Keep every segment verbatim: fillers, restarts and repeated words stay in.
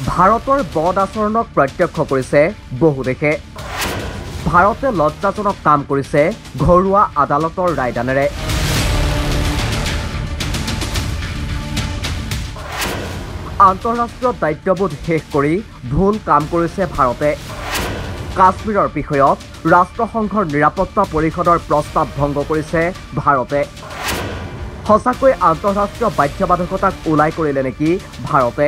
ভাৰতৰ বদ আচৰণক প্ৰত্যক্ষ কৰিছে বহু দেশে। ভাৰতে লজ্জাজনক কাম কৰিছে ঘৰুৱা আদালতৰ ৰায়দানেৰে। আন্তঃৰাষ্ট্ৰীয় দায়িত্ববোধ শেষ কৰি ভুল কাম কৰিছে ভাৰতে। কাশ্মীৰৰ বিষয়ত ৰাষ্ট্ৰসংঘৰ নিৰাপত্তা পৰিষদৰ প্ৰস্তাৱ ভংগ কৰিছে ভাৰতে। সঁচাকৈ আন্তঃৰাষ্ট্ৰীয় বাধ্যবাধকতাক ওলাই কৰিলে নেকি ভাৰতে?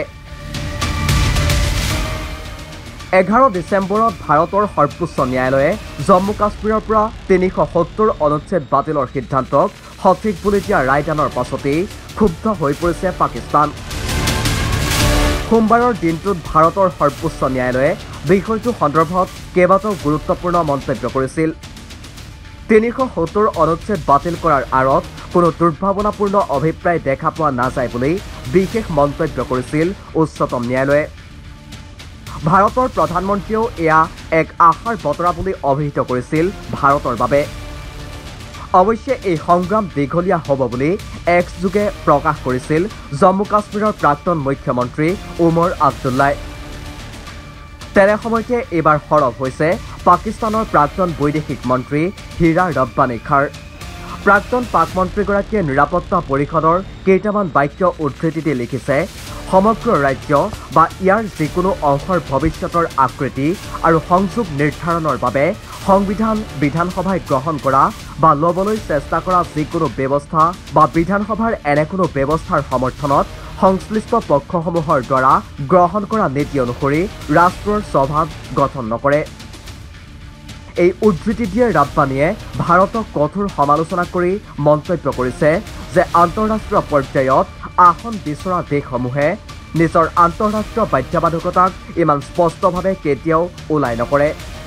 এঘাৰ ডিচেম্বৰত ভাৰতৰ সৰ্বোচ্চ ন্যায়ালয়ে জম্মু কাশ্মীৰৰ পৰা তিনিশ সত্তৰ অনুচ্ছেদ বাতিলৰ সিদ্ধান্তক সঠিক বুলি দিয়া ৰায়দানৰ পাছতেই ক্ষুব্ধ হৈ পৰিছে পাকিস্তান। সোমবাৰৰ দিনটোত ভাৰতৰ সৰ্বোচ্চ ন্যায়ালয়ে বিষয়টো সন্দৰ্ভত কেইবাটাও গুৰুত্বপূৰ্ণ মন্তব্য কৰিছিল। তিনিশ সত্তৰ অনুচ্ছেদ বাতিল কৰাৰ আঁৰত কোনো দুৰ্ভাৱনাপূৰ্ণ অভিপ্ৰায় দেখা পোৱা নাযায় বুলি বিশেষ মন্তব্য কৰিছিল উচ্চতম ন্যায়ালয়ে। ভাৰতৰ প্ৰধানমন্ত্ৰীয়েও এয়া এক আশাৰ বতৰা বুলি অভিহিত কৰিছিল ভাৰতৰ বাবে। অৱশ্যে এই সংগ্ৰাম দীঘলীয়া হ'ব বুলি এক্স যোগে প্ৰকাশ কৰিছিল জম্মু কাশ্মীৰৰ প্ৰাক্তন মুখ্যমন্ত্ৰী উমৰ আব্দুল্লাই। তেনে সময়তে এইবাৰ সৰব হৈছে পাকিস্তানৰ প্ৰাক্তন বৈদেশিক মন্ত্ৰী হীৰা ৰব্বানী খাৰ। প্ৰাক্তন পাক মন্ত্ৰীগৰাকীয়ে নিৰাপত্তা পৰিষদৰ কেইটামান বাক্য উদ্ধৃতি দি লিখিছে, সমগ্ৰ ৰাজ্য বা ইয়াৰ যিকোনো অংশৰ ভৱিষ্যতৰ আকৃতি আৰু সংযোগ নিৰ্ধাৰণৰ বাবে সংবিধান বিধানসভাই গ্ৰহণ কৰা বা ল'বলৈ চেষ্টা কৰা যিকোনো ব্যৱস্থা বা বিধানসভাৰ এনে কোনো ব্যৱস্থাৰ সমৰ্থনত সংশ্লিষ্ট পক্ষসমূহৰ দ্বাৰা গ্ৰহণ কৰা নীতি অনুসৰি ৰাষ্ট্ৰৰ স্বভাৱ গঠন নকৰে। এই উদ্ধৃতি দিয়ে ৰাব্বানীয়ে ভাৰতক কঠোৰ সমালোচনা কৰি মন্তব্য কৰিছে যে আন্তঃৰাষ্ট্ৰীয় পৰ্যায়ত আসন বিচৰা দেশসমূহে নিজৰ আন্তঃৰাষ্ট্ৰীয় বাধ্যবাধকতাক ইমান স্পষ্টভাৱে কেতিয়াও ওলাই নকৰে।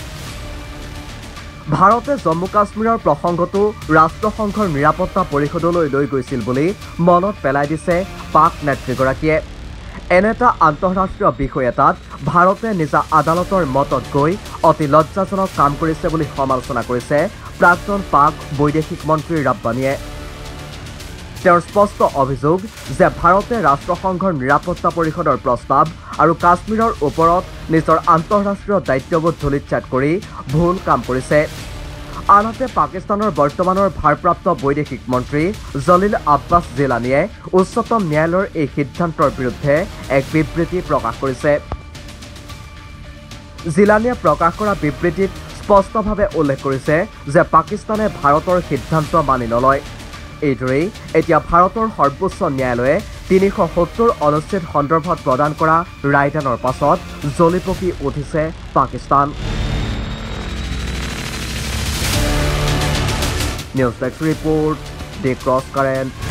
ভাৰতে জম্মু কাশ্মীৰৰ প্ৰসংগটো ৰাষ্ট্ৰসংঘৰ নিৰাপত্তা পৰিষদলৈ লৈ গৈছিল বুলি মনত পেলাই দিছে পাক নেত্ৰীগৰাকীয়ে। এনে এটা আন্তঃৰাষ্ট্ৰীয় বিষয় এটাত ভাৰতে নিজা আদালতৰ মতত গৈ অতি লজ্জাজনক কাম কৰিছে বুলি সমালোচনা কৰিছে প্ৰাক্তন পাক বৈদেশিক মন্ত্ৰী ৰাব্বানীয়ে। তেওঁৰ স্পষ্ট অভিযোগ যে ভাৰতে ৰাষ্ট্ৰসংঘৰ নিৰাপত্তা পৰিষদৰ প্ৰস্তাৱ আৰু কাশ্মীৰৰ ওপৰত নিজৰ আন্তঃৰাষ্ট্ৰীয় দায়িত্ববোধ ধূলিচ্ছাত কৰি ভুল কাম কৰিছে। আনহাতে পাকিস্তানৰ বৰ্তমানৰ ভাৰপ্ৰাপ্ত বৈদেশিক মন্ত্ৰী জলিল আব্বাছ জিলানীয়ে উচ্চতম ন্যায়ালয়ৰ এই সিদ্ধান্তৰ বিৰুদ্ধে এক বিবৃতি প্ৰকাশ কৰিছে। জিলানীয়ে প্ৰকাশ কৰা বিবৃতিত স্পষ্টভাৱে উল্লেখ কৰিছে যে পাকিস্তানে ভাৰতৰ সিদ্ধান্ত মানি নলয়। এইদৰেই এতিয়া ভাৰতৰ সৰ্বোচ্চ ন্যায়ালয়ে তিনিশ সত্তৰ অনুচ্ছেদ সন্দৰ্ভত প্ৰদান কৰা ৰায়দানৰ পাছত জ্বলি পকি উঠিছে Pakistan. News desk report, the cross current.